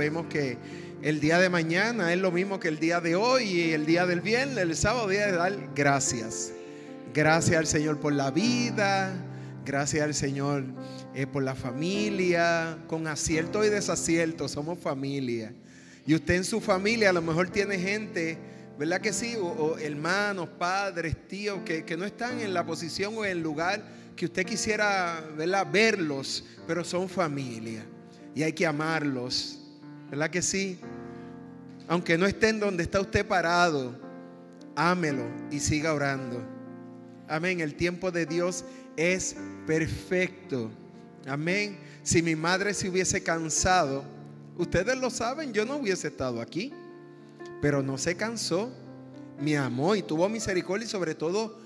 sabemos que el día de mañana es lo mismo que el día de hoy y el día del viernes, el sábado, día de dar gracias. Gracias al Señor por la vida, gracias al Señor por la familia, con aciertos y desaciertos, somos familia. Y usted en su familia a lo mejor tiene gente, ¿verdad que sí? O hermanos, padres, tíos que no están en la posición o en el lugar que usted quisiera, ¿verdad?, verlos, pero son familia y hay que amarlos, ¿verdad que sí? Aunque no estén donde está usted parado, ámelo y siga orando. Amén. El tiempo de Dios es perfecto. Amén. Si mi madre se hubiese cansado, ustedes lo saben, yo no hubiese estado aquí. Pero no se cansó, me amó y tuvo misericordia y sobre todo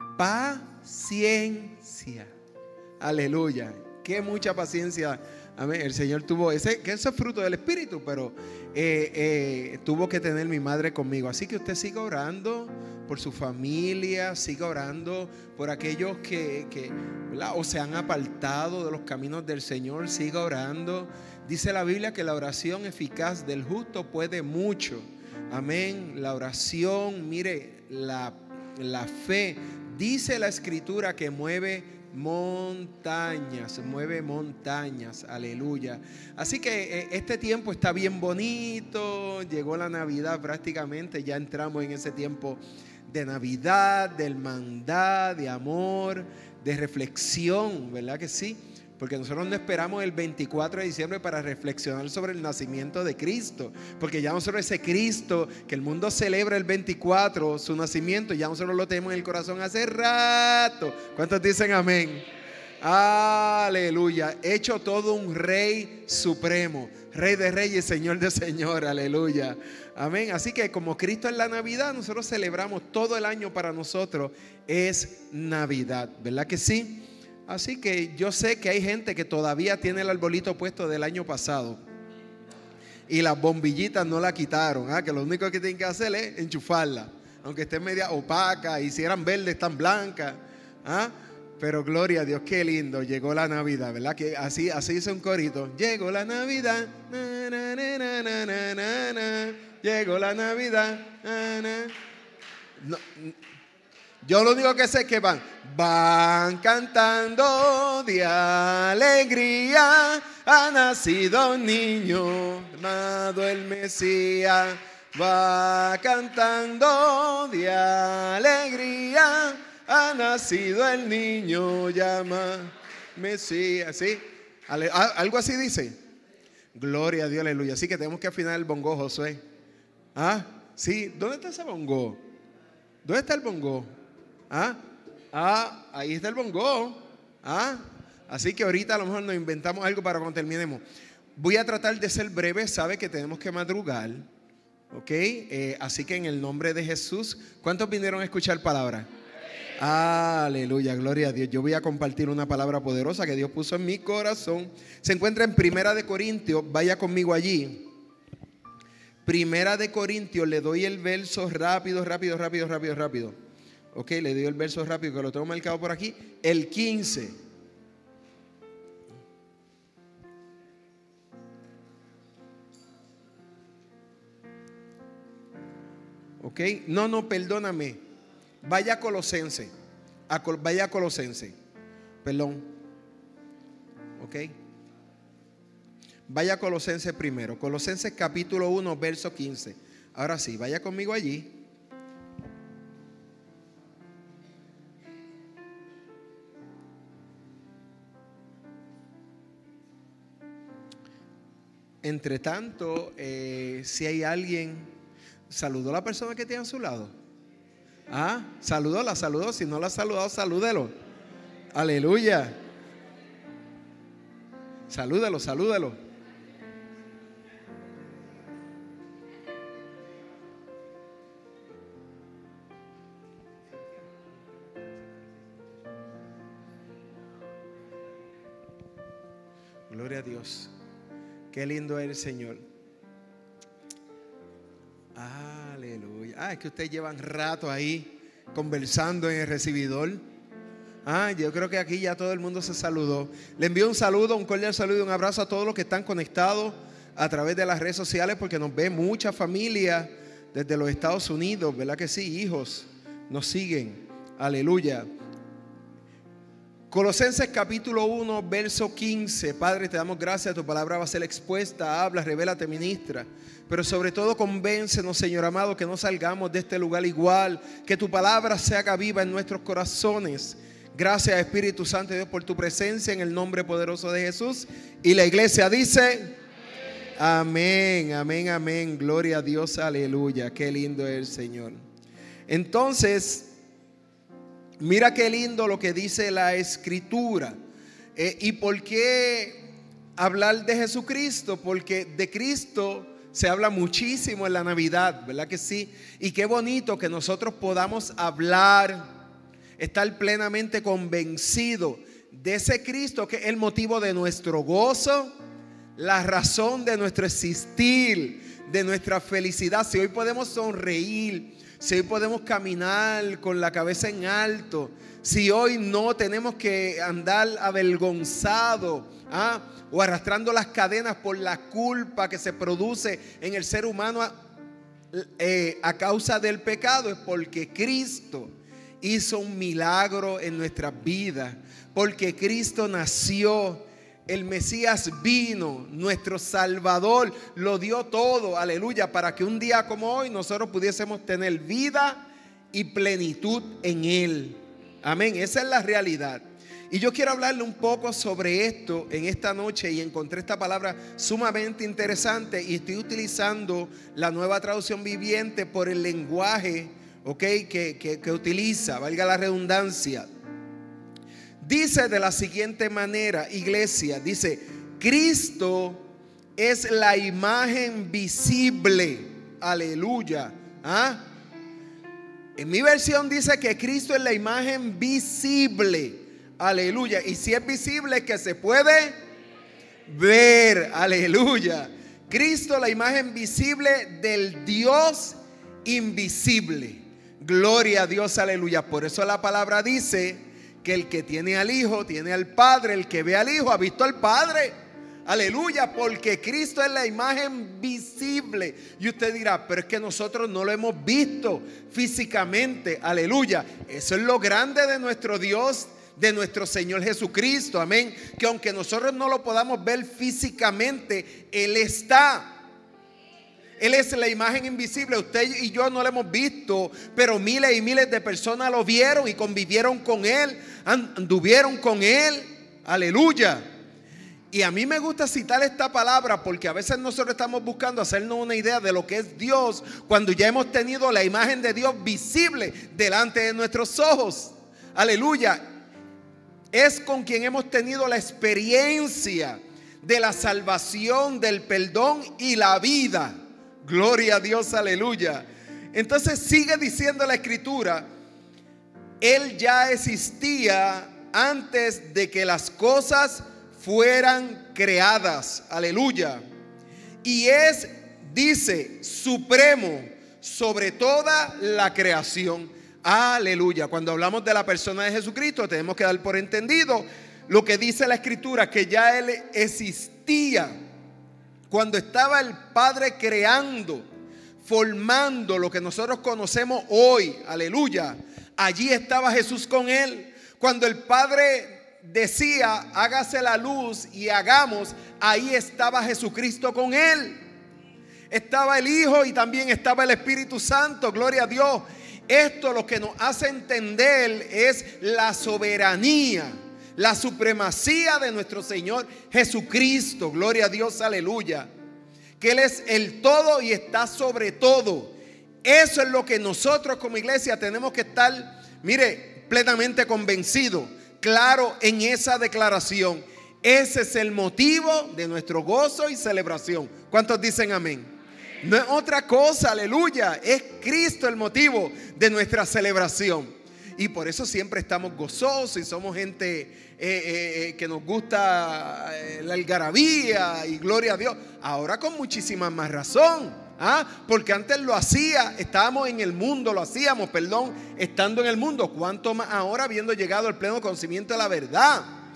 paciencia. Aleluya. Qué mucha paciencia. Amén. El Señor tuvo que eso es fruto del Espíritu, pero tuvo que tener mi madre conmigo. Así que usted siga orando por su familia, siga orando por aquellos que o se han apartado de los caminos del Señor, siga orando. Dice la Biblia que la oración eficaz del justo puede mucho. Amén. La oración, mire, la fe, dice la Escritura que mueve montañas, aleluya. Así que este tiempo está bien bonito, llegó la Navidad prácticamente, ya entramos en ese tiempo de Navidad, de hermandad, de amor, de reflexión, ¿verdad que sí? Porque nosotros no esperamos el 24 de diciembre para reflexionar sobre el nacimiento de Cristo. Porque ya nosotros ese Cristo que el mundo celebra el 24, su nacimiento, ya nosotros lo tenemos en el corazón hace rato. ¿Cuántos dicen amén? Aleluya. Hecho todo un Rey supremo, Rey de reyes, Señor de señores. Aleluya. Amén. Así que como Cristo es la Navidad, nosotros celebramos todo el año. Para nosotros es Navidad, ¿verdad que sí? Así que yo sé que hay gente que todavía tiene el arbolito puesto del año pasado y las bombillitas no la quitaron, que lo único que tienen que hacer es enchufarla, aunque esté media opaca y si eran verdes están blancas, pero gloria a Dios, qué lindo, llegó la Navidad, ¿verdad? Que así dice un corito, llegó la Navidad, na, na, na, na, na, na, na, na. Llegó la Navidad, na, na. No, yo lo único que sé es que van cantando de alegría, ha nacido un niño, llamado el Mesías. Va cantando de alegría, ha nacido el niño, llama Mesías. ¿Sí? Algo así dice. Gloria a Dios, aleluya. Así que tenemos que afinar el bongo, Josué. Sí, ¿dónde está ese bongo? ¿Dónde está el bongo? Ahí está el bongo. Así que ahorita a lo mejor nos inventamos algo para cuando terminemos. Voy a tratar de ser breve, sabe que tenemos que madrugar, ¿ok? Así que en el nombre de Jesús, ¿cuántos vinieron a escuchar palabra? Aleluya, gloria a Dios. Yo voy a compartir una palabra poderosa que Dios puso en mi corazón. Se encuentra en Primera de Corintios, vaya conmigo allí. Primera de Corintios, le doy el verso rápido. Ok, le doy el verso rápido que lo tengo marcado por aquí. El 15. Ok, no, perdóname. Vaya a Colosense. Vaya a Colosense. Perdón. Ok. Vaya a Colosense primero. Colosenses capítulo 1, verso 15. Ahora sí, vaya conmigo allí. Entre tanto, si hay alguien, saludó a la persona que tiene a su lado. Saludó. Si no la ha saludado, salúdelo. Aleluya. Salúdelo. Gloria a Dios. Qué lindo es el Señor. Aleluya. Es que ustedes llevan rato ahí conversando en el recibidor. Yo creo que aquí ya todo el mundo se saludó. Le envío un saludo, un cordial saludo y un abrazo a todos los que están conectados a través de las redes sociales, porque nos ve mucha familia desde los Estados Unidos, ¿verdad que sí? Hijos nos siguen, aleluya. Colosenses capítulo 1, verso 15. Padre, te damos gracias, tu palabra va a ser expuesta, habla, revélate, ministra. Pero sobre todo convéncenos, Señor amado, que no salgamos de este lugar igual, que tu palabra se haga viva en nuestros corazones. Gracias, Espíritu Santo de Dios, por tu presencia en el nombre poderoso de Jesús. Y la iglesia dice: amén, amén, amén. Gloria a Dios, aleluya. Qué lindo es el Señor. Entonces, mira qué lindo lo que dice la Escritura. ¿Y por qué hablar de Jesucristo? Porque de Cristo se habla muchísimo en la Navidad, ¿verdad que sí? Y qué bonito que nosotros podamos hablar, estar plenamente convencidos de ese Cristo que es el motivo de nuestro gozo, la razón de nuestro existir, de nuestra felicidad. Si hoy podemos sonreír, si hoy podemos caminar con la cabeza en alto, si hoy no tenemos que andar avergonzado, o arrastrando las cadenas por la culpa que se produce en el ser humano a causa del pecado, es porque Cristo hizo un milagro en nuestras vidas, porque Cristo nació, el Mesías vino, nuestro Salvador lo dio todo, aleluya, para que un día como hoy nosotros pudiésemos tener vida y plenitud en Él. Amén, esa es la realidad. Y yo quiero hablarle un poco sobre esto en esta noche, y encontré esta palabra sumamente interesante y estoy utilizando la Nueva Traducción Viviente por el lenguaje, que utiliza, valga la redundancia. Dice de la siguiente manera, iglesia, dice: Cristo es la imagen visible, aleluya. En mi versión dice que Cristo es la imagen visible, aleluya. Y si es visible, que se puede ver, aleluya. Cristo, la imagen visible del Dios invisible. Gloria a Dios, aleluya. Por eso la palabra dice que el que tiene al Hijo tiene al Padre, el que ve al Hijo ha visto al Padre, aleluya, porque Cristo es la imagen visible. Y usted dirá: pero es que nosotros no lo hemos visto físicamente, aleluya. Eso es lo grande de nuestro Dios, de nuestro Señor Jesucristo, amén, que aunque nosotros no lo podamos ver físicamente, Él está. Él es la imagen invisible. Usted y yo no lo hemos visto, pero miles y miles de personas lo vieron y convivieron con Él, anduvieron con Él, aleluya. Y a mí me gusta citar esta palabra porque a veces nosotros estamos buscando hacernos una idea de lo que es Dios, cuando ya hemos tenido la imagen de Dios visible delante de nuestros ojos, aleluya. Es con quien hemos tenido la experiencia de la salvación, del perdón y la vida. Gloria a Dios, aleluya. Entonces sigue diciendo la Escritura: Él ya existía antes de que las cosas fueran creadas, aleluya. Y es, dice, supremo sobre toda la creación, aleluya. Cuando hablamos de la persona de Jesucristo, tenemos que dar por entendido lo que dice la Escritura, que ya Él existía cuando estaba el Padre creando, formando lo que nosotros conocemos hoy, aleluya. Allí estaba Jesús con Él. Cuando el Padre decía: hágase la luz y hagamos, ahí estaba Jesucristo con Él. Estaba el Hijo y también estaba el Espíritu Santo, gloria a Dios. Esto lo que nos hace entender es la soberanía, la supremacía de nuestro Señor Jesucristo, gloria a Dios, aleluya. Que Él es el todo y está sobre todo. Eso es lo que nosotros como iglesia tenemos que estar, mire, plenamente convencidos, claro, en esa declaración. Ese es el motivo de nuestro gozo y celebración. ¿Cuántos dicen amén? No es otra cosa, aleluya. Es Cristo el motivo de nuestra celebración. Y por eso siempre estamos gozosos y somos gente que nos gusta la algarabía y gloria a Dios. Ahora con muchísima más razón, porque antes lo hacía, estábamos en el mundo, lo hacíamos, perdón, estando en el mundo. Cuánto más ahora habiendo llegado al pleno conocimiento de la verdad.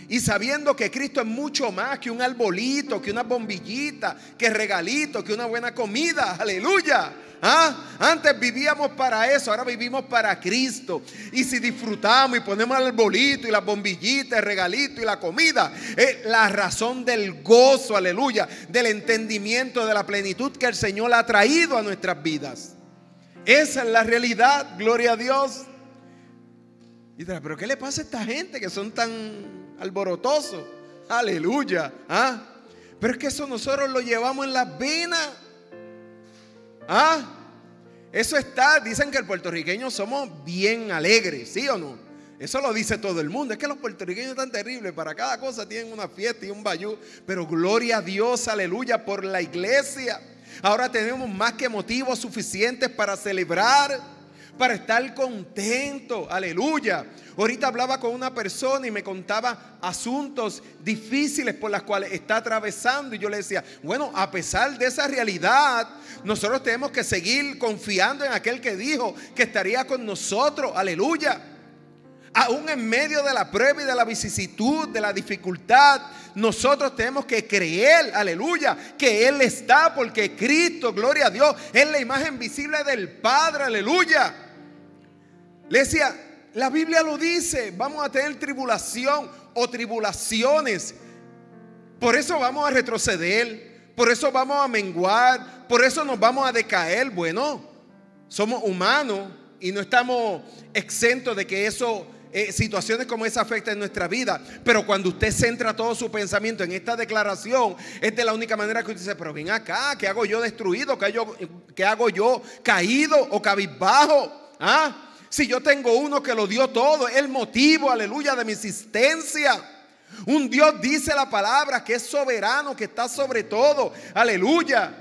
Y sabiendo que Cristo es mucho más que un arbolito, que una bombillita, que regalito, que una buena comida. Aleluya. Antes vivíamos para eso, ahora vivimos para Cristo. Y si disfrutamos y ponemos el arbolito y las bombillitas, el regalito y la comida, es la razón del gozo, aleluya, del entendimiento, de la plenitud que el Señor ha traído a nuestras vidas. Esa es la realidad, gloria a Dios. Y dirá, pero ¿qué le pasa a esta gente que son tan alborotosos? Aleluya. Pero es que eso nosotros lo llevamos en las venas. Eso está, dicen que el puertorriqueño somos bien alegres, ¿sí o no? Eso lo dice todo el mundo. Es que los puertorriqueños están terribles, para cada cosa tienen una fiesta y un bayú. Pero gloria a Dios, aleluya, por la iglesia. Ahora tenemos más que motivos suficientes para celebrar, para estar contentos, aleluya. Ahorita hablaba con una persona y me contaba asuntos difíciles por las cuales está atravesando. Y yo le decía, bueno, a pesar de esa realidad, nosotros tenemos que seguir confiando en aquel que dijo que estaría con nosotros, aleluya. Aún en medio de la prueba y de la vicisitud, de la dificultad, nosotros tenemos que creer, aleluya, que Él está, porque Cristo, gloria a Dios, es la imagen visible del Padre, aleluya. Le decía, la Biblia lo dice, vamos a tener tribulación o tribulaciones. Por eso vamos a retroceder, por eso vamos a menguar, por eso nos vamos a decaer. Bueno, somos humanos y no estamos exentos de que eso, situaciones como esa afecten nuestra vida. Pero cuando usted centra todo su pensamiento en esta declaración, es de la única manera que usted dice, pero ven acá, ¿qué hago yo destruido? ¿Qué hago yo caído o cabizbajo? Si yo tengo uno que lo dio todo, el motivo, aleluya, de mi existencia. Un Dios, dice la palabra, que es soberano, que está sobre todo, aleluya.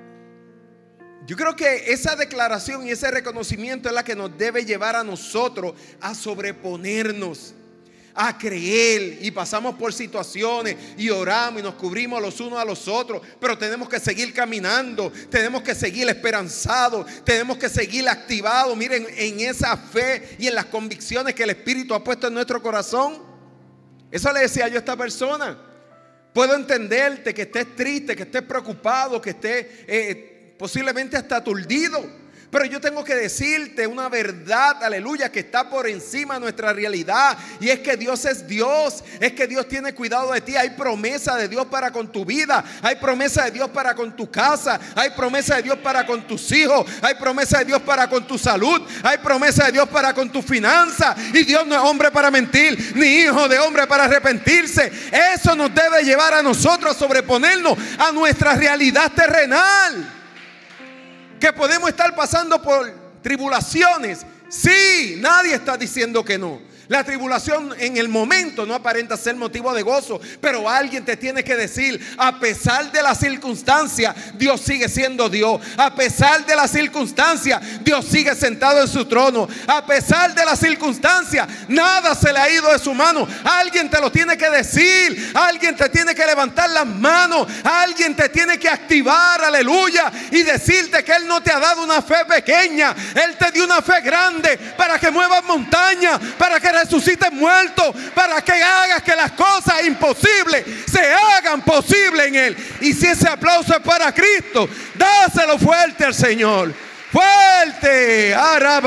Yo creo que esa declaración y ese reconocimiento es la que nos debe llevar a nosotros a sobreponernos, a creer. Y pasamos por situaciones y oramos y nos cubrimos los unos a los otros, pero tenemos que seguir caminando, tenemos que seguir esperanzados, tenemos que seguir activados, miren, en esa fe y en las convicciones que el Espíritu ha puesto en nuestro corazón. Eso le decía yo a esta persona. Puedo entenderte que estés triste, que estés preocupado, que estés posiblemente hasta aturdido, pero yo tengo que decirte una verdad, aleluya, que está por encima de nuestra realidad. Y es que Dios es Dios, es que Dios tiene cuidado de ti. Hay promesa de Dios para con tu vida, hay promesa de Dios para con tu casa, hay promesa de Dios para con tus hijos, hay promesa de Dios para con tu salud, hay promesa de Dios para con tu finanza. Y Dios no es hombre para mentir, ni hijo de hombre para arrepentirse. Eso nos debe llevar a nosotros a sobreponernos a nuestra realidad terrenal. Que podemos estar pasando por tribulaciones. Sí, nadie está diciendo que no. La tribulación en el momento no aparenta ser motivo de gozo, pero alguien te tiene que decir, a pesar de las circunstancias, Dios sigue siendo Dios. A pesar de las circunstancias, Dios sigue sentado en su trono. A pesar de las circunstancias, nada se le ha ido de su mano. Alguien te lo tiene que decir, alguien te tiene que levantar las manos, alguien te tiene que activar, aleluya, y decirte que Él no te ha dado una fe pequeña, Él te dio una fe grande para que muevas montañas, para que resucites muertos, para que hagas que las cosas imposibles se hagan posibles en Él. Y si ese aplauso es para Cristo, dáselo fuerte al Señor. Fuerte.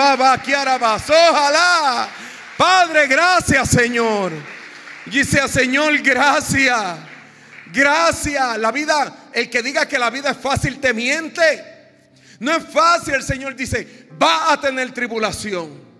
Ojalá. Padre, gracias, Señor. Dice al Señor, gracias. Gracias. La vida, el que diga que la vida es fácil te miente. No es fácil. El Señor dice, va a tener tribulación.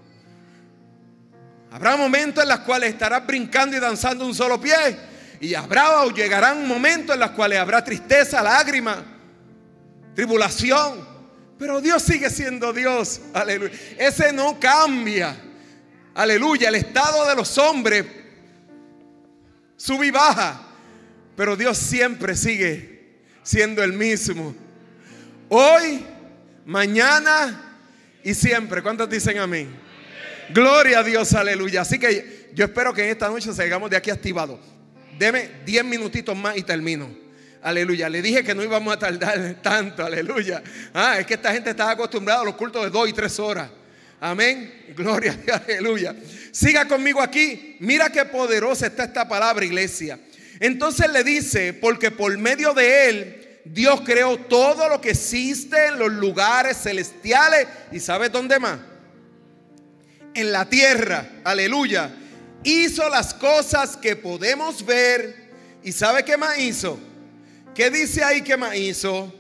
Habrá momentos en los cuales estarás brincando y danzando un solo pie. Y habrá o llegarán momentos en los cuales habrá tristeza, lágrimas, tribulación. Pero Dios sigue siendo Dios. Aleluya. Ese no cambia. Aleluya. El estado de los hombres sube y baja, pero Dios siempre sigue siendo el mismo. Hoy, mañana y siempre. ¿Cuántos dicen amén? Gloria a Dios, aleluya. Así que yo espero que en esta noche salgamos de aquí activados. Deme 10 minutitos más y termino. Aleluya. Le dije que no íbamos a tardar tanto, aleluya. Es que esta gente está acostumbrada a los cultos de 2 y 3 horas. Amén. Gloria a Dios, aleluya. Siga conmigo aquí. Mira qué poderosa está esta palabra, iglesia. Entonces le dice, porque por medio de él Dios creó todo lo que existe en los lugares celestiales. ¿Y sabe dónde más? En la tierra. Aleluya. Hizo las cosas que podemos ver. ¿Y sabe qué más hizo? ¿Qué dice ahí que más hizo?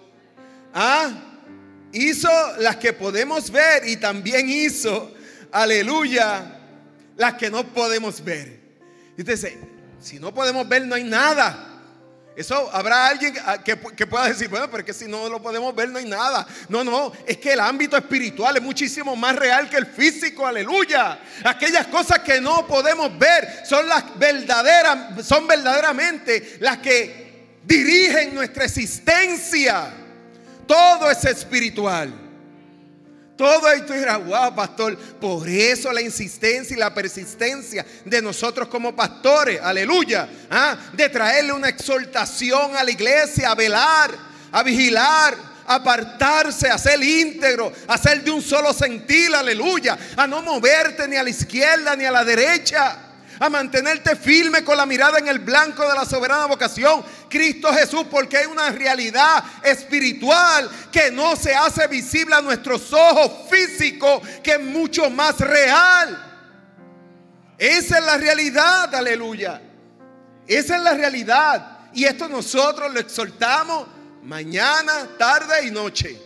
Hizo las que podemos ver y también hizo, aleluya, las que no podemos ver. Y usted dice, si no podemos ver no hay nada. Eso habrá alguien que pueda decir, bueno, pero es que si no lo podemos ver no hay nada. No, es que el ámbito espiritual es muchísimo más real que el físico, aleluya. Aquellas cosas que no podemos ver son verdaderamente las que dirigen nuestra existencia. Todo es espiritual. Todo esto era, wow, pastor. Por eso la insistencia y la persistencia de nosotros como pastores, aleluya, de traerle una exhortación a la iglesia, a velar, a vigilar, a apartarse, a ser íntegro, a ser de un solo sentir, aleluya, a no moverte ni a la izquierda ni a la derecha, a mantenerte firme con la mirada en el blanco de la soberana vocación, Cristo Jesús, porque hay una realidad espiritual que no se hace visible a nuestros ojos físicos, que es mucho más real. Esa es la realidad, aleluya. Esa es la realidad. Y esto nosotros lo exhortamos mañana, tarde y noche.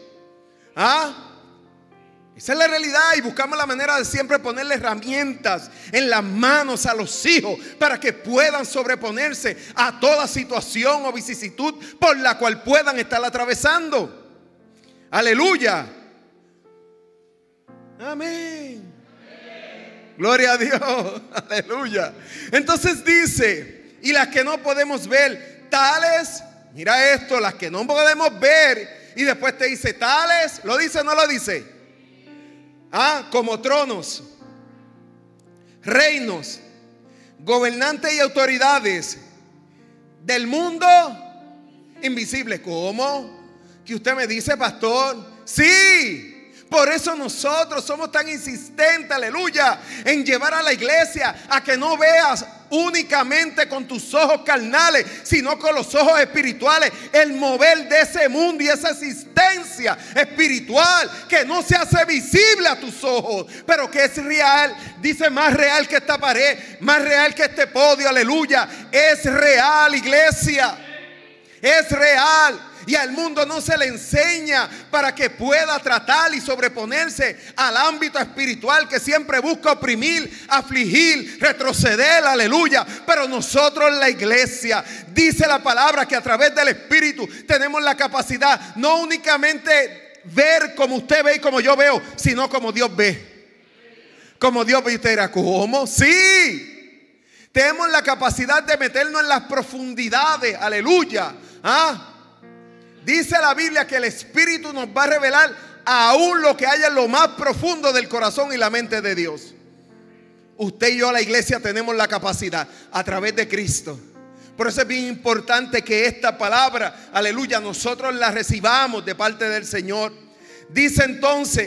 Esa es la realidad, y buscamos la manera de siempre ponerle herramientas en las manos a los hijos para que puedan sobreponerse a toda situación o vicisitud por la cual puedan estar atravesando. Aleluya. Amén. Gloria a Dios. Aleluya. Entonces dice, y las que no podemos ver, tales, mira esto, las que no podemos ver, y después te dice tales, ¿lo dice o no lo dice? Como tronos, reinos, gobernantes y autoridades del mundo invisible. ¿Cómo? ¿Que usted me dice, pastor? Sí. Por eso nosotros somos tan insistentes, aleluya, en llevar a la iglesia a que no veas únicamente con tus ojos carnales, sino con los ojos espirituales, el mover de ese mundo y esa existencia espiritual que no se hace visible a tus ojos, pero que es real. Dice, más real que esta pared, más real que este podio, aleluya. Es real, iglesia, es real. Y al mundo no se le enseña para que pueda tratar y sobreponerse al ámbito espiritual que siempre busca oprimir, afligir, retroceder, aleluya. Pero nosotros en la iglesia, dice la palabra que a través del Espíritu tenemos la capacidad no únicamente ver como usted ve y como yo veo, sino como Dios ve. Como Dios ve. Y usted dirá, ¿cómo? Sí. Tenemos la capacidad de meternos en las profundidades, aleluya. Dice la Biblia que el Espíritu nos va a revelar aún lo que haya en lo más profundo del corazón y la mente de Dios. Usted y yo, la iglesia, tenemos la capacidad a través de Cristo. Por eso es bien importante que esta palabra, aleluya, nosotros la recibamos de parte del Señor. Dice entonces,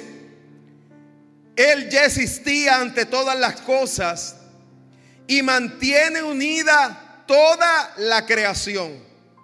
Él ya existía ante todas las cosas y mantiene unida toda la creación.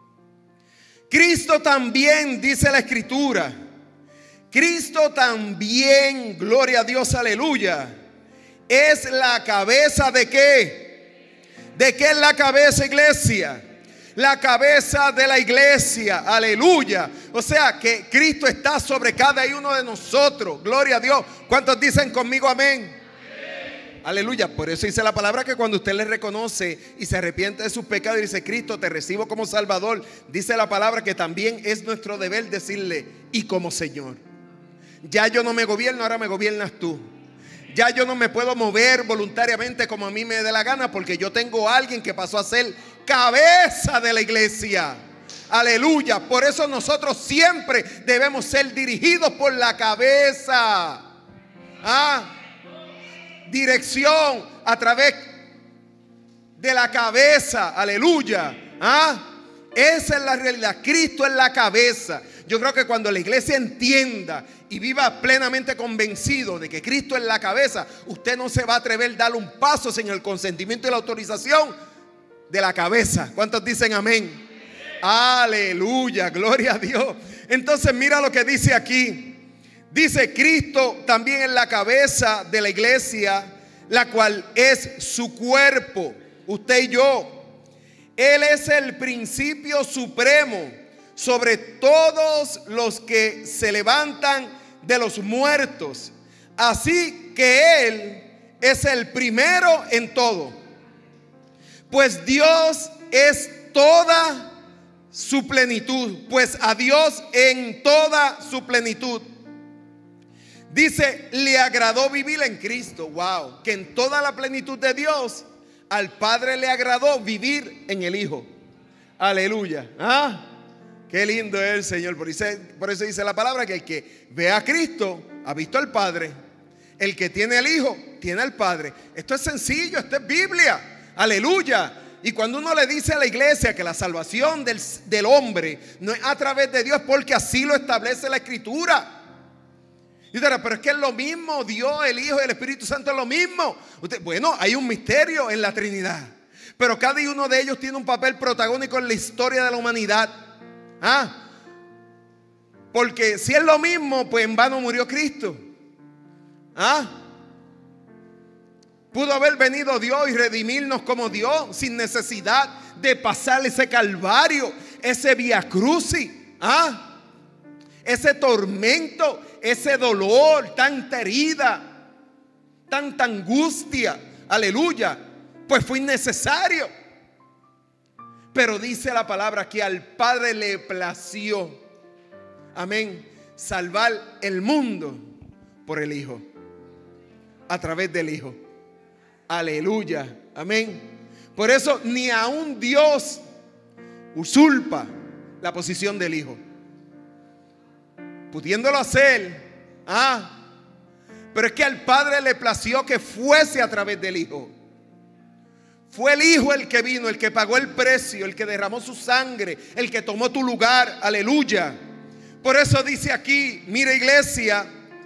Cristo también, dice la Escritura, Cristo también, gloria a Dios, aleluya, es la cabeza ¿de qué? ¿De qué es la cabeza, iglesia? La cabeza de la iglesia, aleluya. O sea que Cristo está sobre cada uno de nosotros, gloria a Dios. ¿Cuántos dicen conmigo amén? Aleluya. Por eso dice la palabra que cuando usted le reconoce y se arrepiente de sus pecados y dice, Cristo, te recibo como Salvador, dice la palabra que también es nuestro deber decirle, y como Señor. Ya yo no me gobierno, ahora me gobiernas tú. Ya yo no me puedo mover voluntariamente como a mí me dé la gana, porque yo tengo a alguien que pasó a ser cabeza de la iglesia. Aleluya. Por eso nosotros siempre debemos ser dirigidos por la cabeza. Dirección a través de la cabeza, aleluya. Esa es la realidad. Cristo es la cabeza. Yo creo que cuando la iglesia entienda y viva plenamente convencido de que Cristo es la cabeza, usted no se va a atrever a dar un paso sin el consentimiento y la autorización de la cabeza. ¿Cuántos dicen amén? Aleluya, gloria a Dios. Entonces mira lo que dice aquí. Dice: Cristo también es la cabeza de la iglesia, la cual es su cuerpo, usted y yo. Él es el principio supremo sobre todos los que se levantan de los muertos. Así que Él es el primero en todo. Pues Dios es toda su plenitud. Pues a Dios en toda su plenitud. Dice, le agradó vivir en Cristo. Wow, que en toda la plenitud de Dios, al Padre le agradó vivir en el Hijo. Aleluya. Qué lindo es el Señor. Por eso dice la palabra que el que ve a Cristo ha visto al Padre. El que tiene al Hijo tiene al Padre. Esto es sencillo, esto es Biblia. Aleluya. Y cuando uno le dice a la iglesia que la salvación del hombre no es a través de Dios, porque así lo establece la Escritura. Y usted dirá, pero es que es lo mismo, Dios, el Hijo y el Espíritu Santo es lo mismo. Bueno, hay un misterio en la Trinidad, pero cada uno de ellos tiene un papel protagónico en la historia de la humanidad. Porque si es lo mismo, pues en vano murió Cristo. Pudo haber venido Dios y redimirnos como Dios, sin necesidad de pasar ese calvario, ese vía crucis, ese tormento, ese dolor, tanta herida, tanta angustia. Aleluya. Pues fue innecesario. Pero dice la palabra que al Padre le plació, amén, salvar el mundo por el Hijo, a través del Hijo. Aleluya, amén. Por eso ni aun Dios usurpa la posición del Hijo, pudiéndolo hacer. Pero es que al Padre le plació que fuese a través del Hijo. Fue el Hijo el que vino, el que pagó el precio, el que derramó su sangre, el que tomó tu lugar. Aleluya. Por eso dice aquí, mira iglesia,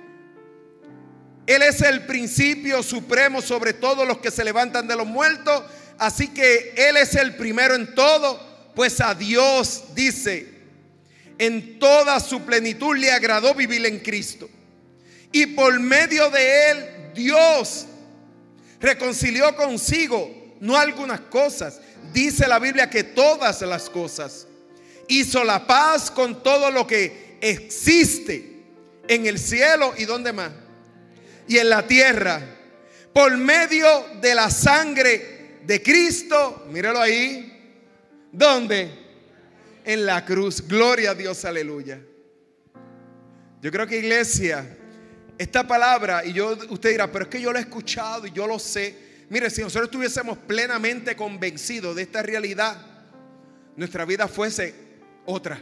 Él es el principio supremo sobre todos los que se levantan de los muertos. Así que Él es el primero en todo. Pues a Dios, dice, en toda su plenitud le agradó vivir en Cristo. Y por medio de Él, Dios reconcilió consigo, no algunas cosas, dice la Biblia que todas las cosas. Hizo la paz con todo lo que existe en el cielo y ¿dónde más? Y en la tierra, por medio de la sangre de Cristo. Míralo ahí. ¿Dónde? En la cruz. Gloria a Dios, aleluya. Yo creo que iglesia, esta palabra, y usted dirá, pero es que yo lo he escuchado y yo lo sé. Mire, si nosotros estuviésemos plenamente convencidos de esta realidad, nuestra vida fuese otra.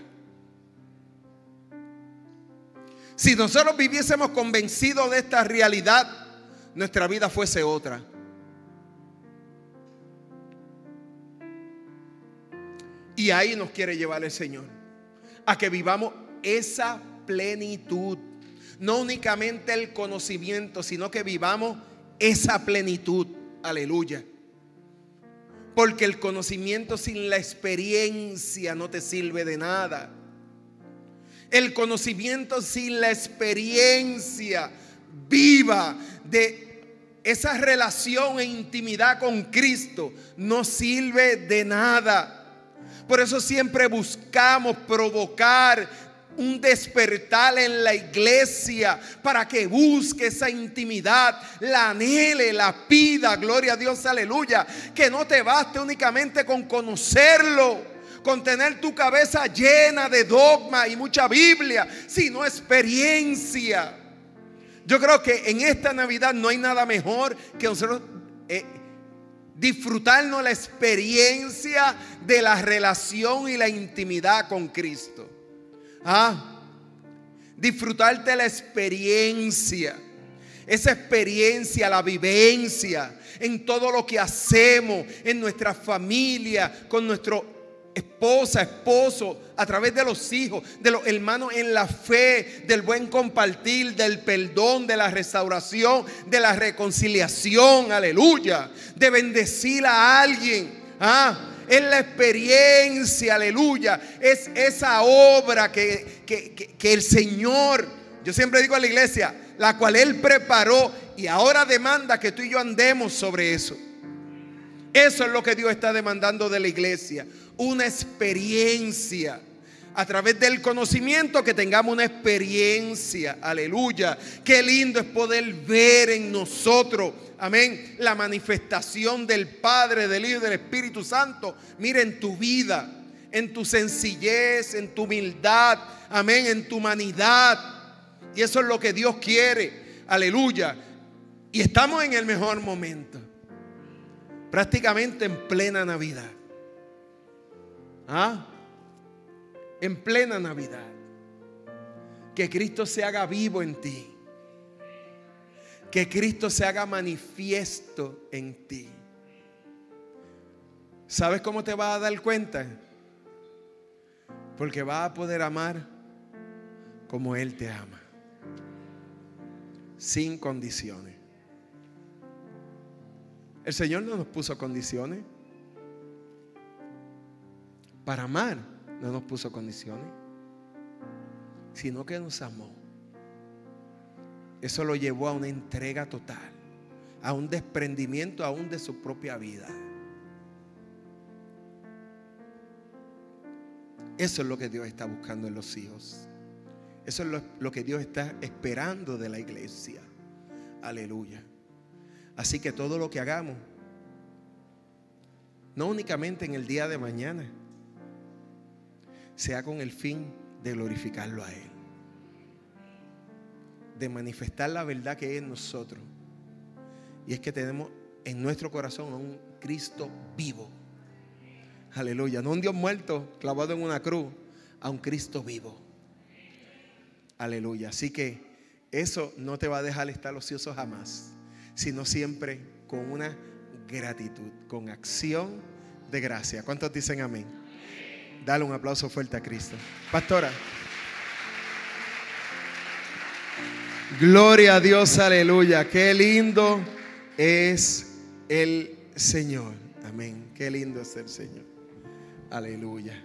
Si nosotros viviésemos convencidos de esta realidad, nuestra vida fuese otra. Y ahí nos quiere llevar el Señor, a que vivamos esa plenitud. No únicamente el conocimiento, sino que vivamos esa plenitud. Aleluya. Porque el conocimiento sin la experiencia no te sirve de nada. El conocimiento sin la experiencia viva de esa relación e intimidad con Cristo no sirve de nada. Por eso siempre buscamos provocar un despertar en la iglesia para que busque esa intimidad, la anhele, la pida. Gloria a Dios, aleluya. Que no te baste únicamente con conocerlo, con tener tu cabeza llena de dogma y mucha Biblia, sino experiencia. Yo creo que en esta Navidad no hay nada mejor que nosotros disfrutarnos la experiencia de la relación y la intimidad con Cristo. Disfrutarte la experiencia, esa experiencia, la vivencia en todo lo que hacemos, en nuestra familia, con nuestros esposa, esposo, a través de los hijos, de los hermanos en la fe, del buen compartir, del perdón, de la restauración, de la reconciliación, aleluya, de bendecir a alguien. Es la experiencia, aleluya, es esa obra que el Señor, yo siempre digo a la iglesia, la cual Él preparó y ahora demanda que tú y yo andemos sobre eso. Eso es lo que Dios está demandando de la iglesia, una experiencia. A través del conocimiento que tengamos una experiencia, aleluya. Qué lindo es poder ver en nosotros, amén, la manifestación del Padre, del Hijo y del Espíritu Santo. Mira, en tu vida, en tu sencillez, en tu humildad, amén, en tu humanidad. Y eso es lo que Dios quiere, aleluya. Y estamos en el mejor momento, prácticamente en plena Navidad. En plena Navidad. Que Cristo se haga vivo en ti. Que Cristo se haga manifiesto en ti. ¿Sabes cómo te vas a dar cuenta? Porque vas a poder amar como Él te ama, sin condiciones. El Señor no nos puso condiciones. Para amar no nos puso condiciones, sino que nos amó. Eso lo llevó a una entrega total, a un desprendimiento aún de su propia vida. Eso es lo que Dios está buscando en los hijos. Eso es lo que Dios está esperando de la iglesia. Aleluya. Así que todo lo que hagamos, no únicamente en el día de mañana, sea con el fin de glorificarlo a Él, de manifestar la verdad que es en nosotros. Y es que tenemos en nuestro corazón a un Cristo vivo. Aleluya. No un Dios muerto clavado en una cruz, a un Cristo vivo. Aleluya. Así que eso no te va a dejar estar ocioso jamás, sino siempre con una gratitud, con acción de gracia. ¿Cuántos dicen amén? Dale un aplauso fuerte a Cristo. Pastora. Gloria a Dios, aleluya. Qué lindo es el Señor. Amén. Qué lindo es el Señor. Aleluya.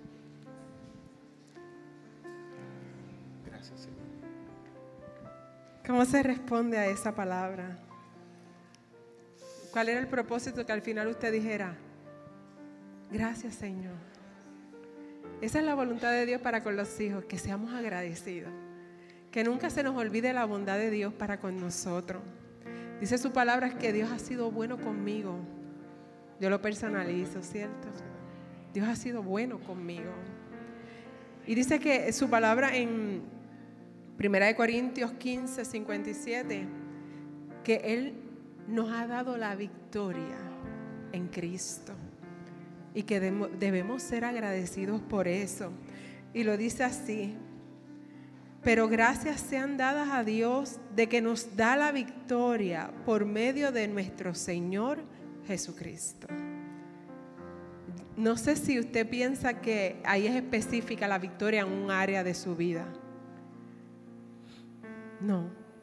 Gracias, Señor. ¿Cómo se responde a esa palabra? ¿Cuál era el propósito que al final usted dijera? Gracias, Señor. Esa es la voluntad de Dios para con los hijos, que seamos agradecidos, que nunca se nos olvide la bondad de Dios para con nosotros. Dice su palabra que Dios ha sido bueno conmigo. Yo lo personalizo, ¿cierto? Dios ha sido bueno conmigo. Y dice que su palabra en 1 Corintios 15, 57, que Él nos ha dado la victoria en Cristo. Y que debemos ser agradecidos por eso. Y lo dice así: pero gracias sean dadas a Dios de que nos da la victoria por medio de nuestro Señor Jesucristo. No sé si usted piensa que ahí es específica la victoria en un área de su vida. No.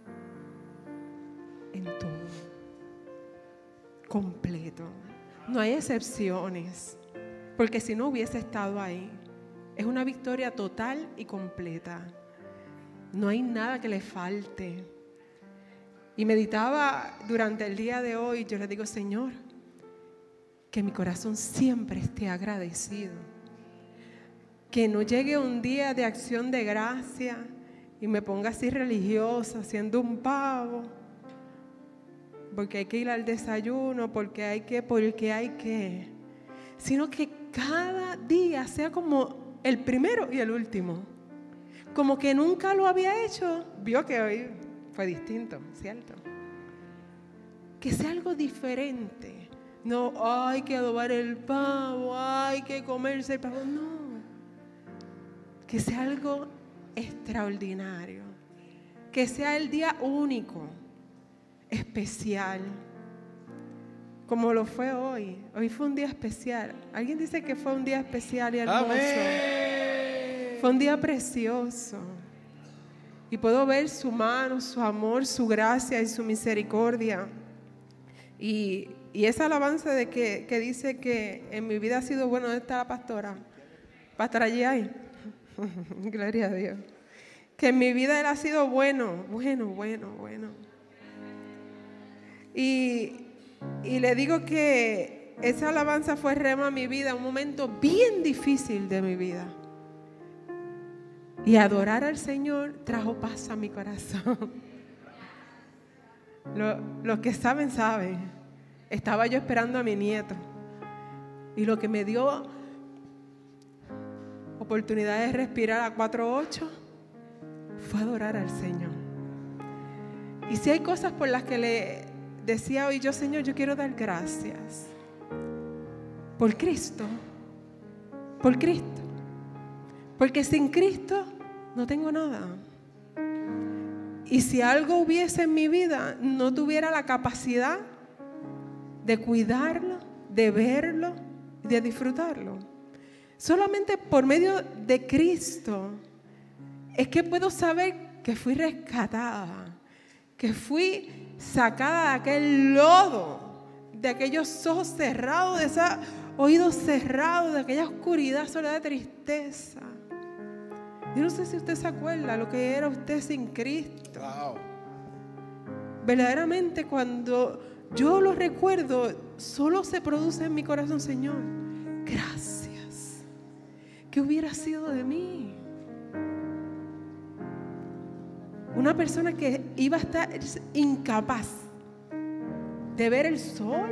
En todo. Completo. No hay excepciones, porque si no hubiese estado ahí. Es una victoria total y completa. No hay nada que le falte. Y meditaba durante el día de hoy, yo le digo: Señor, que mi corazón siempre esté agradecido. Que no llegue un día de acción de gracia y me ponga así religiosa, haciendo un pavo, porque hay que ir al desayuno, porque hay que, sino que cada día sea como el primero y el último, como que nunca lo había hecho. Vio que hoy fue distinto, ¿cierto? Que sea algo diferente. No, hay que adobar el pavo, hay que comerse el pavo, no. Que sea algo extraordinario, que sea el día único, especial. como lo fue hoy. Hoy fue un día especial. ¿Alguien dice que fue un día especial y hermoso? Amén. Fue un día precioso. Y puedo ver su mano, su amor, su gracia y su misericordia. Y esa alabanza de que dice que en mi vida ha sido bueno. ¿Dónde está la pastora? Pastora G.I. Gloria a Dios. Que en mi vida Él ha sido bueno. Y le digo que esa alabanza fue rema a mi vida, un momento bien difícil de mi vida. Y adorar al Señor trajo paz a mi corazón. Los que saben, saben. Estaba yo esperando a mi nieto. Y lo que me dio oportunidad de respirar a 4:8 fue adorar al Señor. Y si hay cosas por las que le decía hoy yo, Señor, yo quiero dar gracias. Por Cristo. Por Cristo. Porque sin Cristo no tengo nada. Y si algo hubiese en mi vida, no tuviera la capacidad de cuidarlo, de verlo, de disfrutarlo. Solamente por medio de Cristo es que puedo saber que fui rescatada, que fui sacada de aquel lodo, de aquellos ojos cerrados, de esos oídos cerrados, de aquella oscuridad, soledad, tristeza. Yo no sé si usted se acuerda lo que era usted sin Cristo. Wow. Verdaderamente cuando yo lo recuerdo, solo se produce en mi corazón, Señor, gracias. ¿Qué hubiera sido de mí? Una persona que iba a estar incapaz de ver el sol,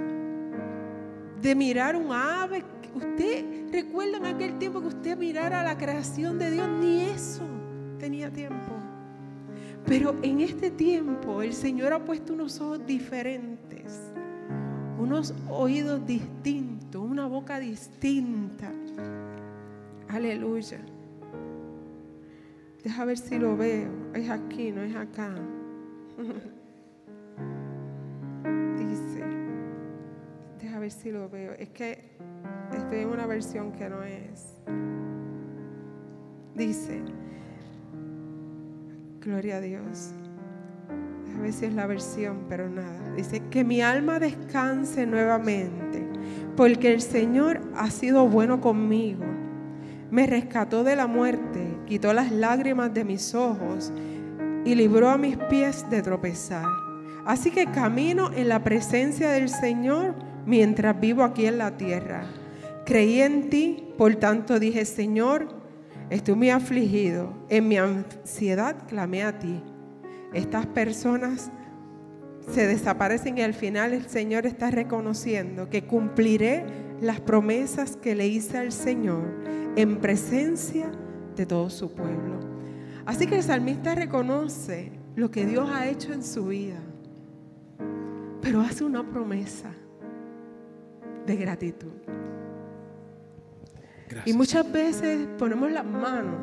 de mirar un ave. Usted recuerda en aquel tiempo que usted mirara la creación de Dios, ni eso tenía tiempo. Pero en este tiempo el Señor ha puesto unos ojos diferentes, unos oídos distintos, una boca distinta. Aleluya. Deja ver si lo veo. Es aquí, no es acá. Dice, deja ver si lo veo. Es que estoy en una versión que no es. Dice, gloria a Dios. Deja ver si es la versión, pero nada. Dice, que mi alma descanse nuevamente, porque el Señor ha sido bueno conmigo. Me rescató de la muerte, quitó las lágrimas de mis ojos y libró a mis pies de tropezar. Así que camino en la presencia del Señor mientras vivo aquí en la tierra. Creí en ti, por tanto dije, Señor, estoy muy afligido. En mi ansiedad clamé a ti. Estas personas se desaparecen y al final el Señor está reconociendo que cumpliré las promesas que le hice al Señor en presencia de todo su pueblo. Así que el salmista reconoce lo que Dios ha hecho en su vida, pero hace una promesa de gratitud. Gracias. Y muchas veces ponemos las manos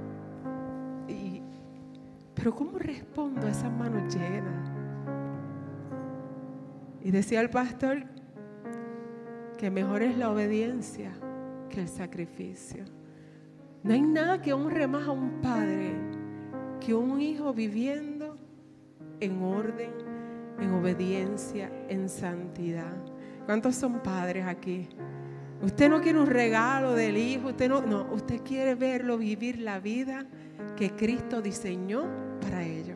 pero ¿cómo respondo a esas manos llenas? Y decía el pastor que mejor es la obediencia que el sacrificio. No hay nada que honre más a un padre que un hijo viviendo en orden, en obediencia, en santidad. ¿Cuántos son padres aquí? Usted no quiere un regalo del hijo, usted quiere verlo vivir la vida que Cristo diseñó para ellos.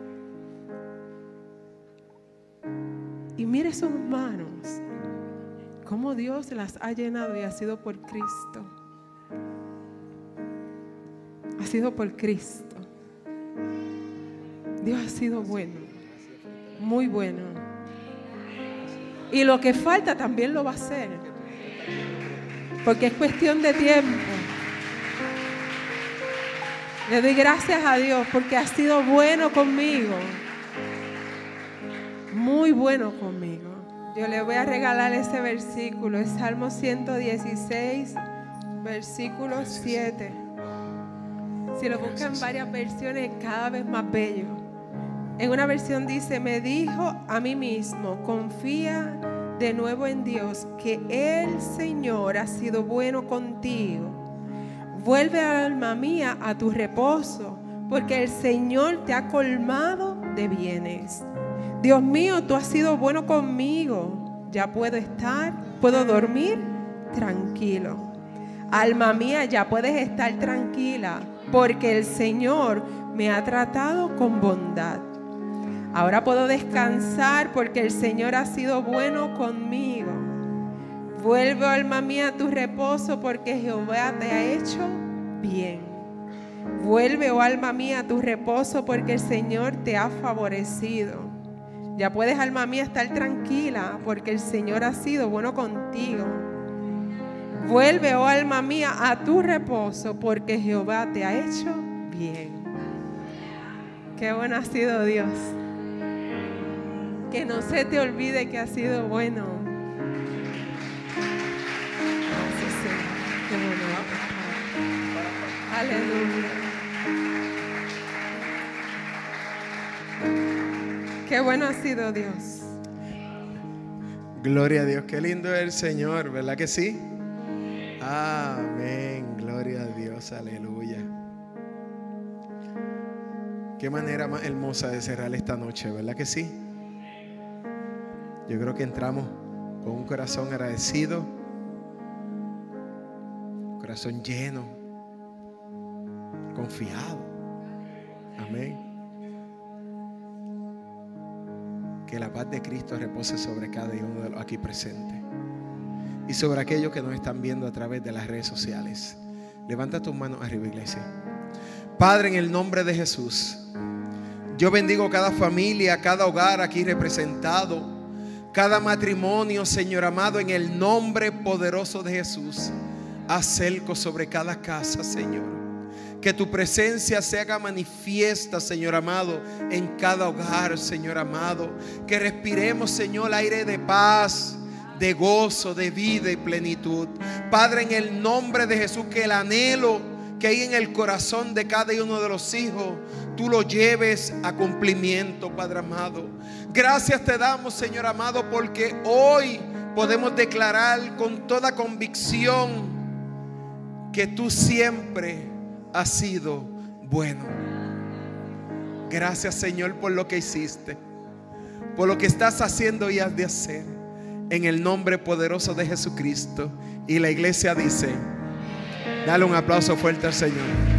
Y mire sus manos, cómo Dios las ha llenado y ha sido por Cristo. Ha sido por Cristo. Dios ha sido bueno, muy bueno. Y lo que falta también lo va a hacer, porque es cuestión de tiempo. Le doy gracias a Dios porque ha sido bueno conmigo, muy bueno conmigo. Yo le voy a regalar ese versículo, es Salmo 116, versículo 7. Si lo buscan en varias versiones, cada vez más bello. En una versión dice, me dijo a mí mismo, confía de nuevo en Dios, que el Señor ha sido bueno contigo. Vuelve, alma mía, a tu reposo, porque el Señor te ha colmado de bienes. Dios mío, tú has sido bueno conmigo. Ya puedo dormir tranquilo. Alma mía, ya puedes estar tranquila, porque el Señor me ha tratado con bondad. Ahora puedo descansar, porque el Señor ha sido bueno conmigo. Vuelve, alma mía, a tu reposo, porque Jehová te ha hecho bien. Vuelve, oh alma mía, a tu reposo, porque el Señor te ha favorecido. Ya puedes, alma mía, estar tranquila, porque el Señor ha sido bueno contigo. Vuelve, oh alma mía, a tu reposo, porque Jehová te ha hecho bien. Qué bueno ha sido Dios. Que no se te olvide que ha sido bueno. Así sea. Qué bueno. Aleluya. Qué bueno ha sido Dios. Gloria a Dios, qué lindo es el Señor, ¿verdad que sí? Amén, gloria a Dios, aleluya. Qué manera más hermosa de cerrar esta noche, ¿verdad que sí? Yo creo que entramos con un corazón agradecido, corazón lleno, confiado. Amén. Que la paz de Cristo repose sobre cada uno de los aquí presentes y sobre aquellos que nos están viendo a través de las redes sociales. Levanta tus manos arriba, iglesia. Padre, en el nombre de Jesús, yo bendigo cada familia, cada hogar aquí representado, cada matrimonio, Señor amado, en el nombre poderoso de Jesús. Acerco sobre cada casa, Señor. Que tu presencia se haga manifiesta, Señor amado, en cada hogar, Señor amado. Que respiremos, Señor, aire de paz, de gozo, de vida y plenitud. Padre, en el nombre de Jesús, que el anhelo que hay en el corazón de cada uno de los hijos, tú lo lleves a cumplimiento, Padre amado. Gracias te damos, Señor amado, porque hoy podemos declarar con toda convicción que tú siempre has sido bueno. Gracias, Señor, por lo que hiciste, por lo que estás haciendo y has de hacer, en el nombre poderoso de Jesucristo. Y la iglesia dice: dale un aplauso fuerte al Señor.